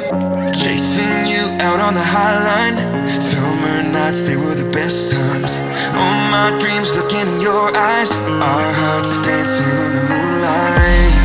Chasing you out on the high line. Summer nights, they were the best times. All my dreams looking in your eyes. Our hearts dancing in the moonlight.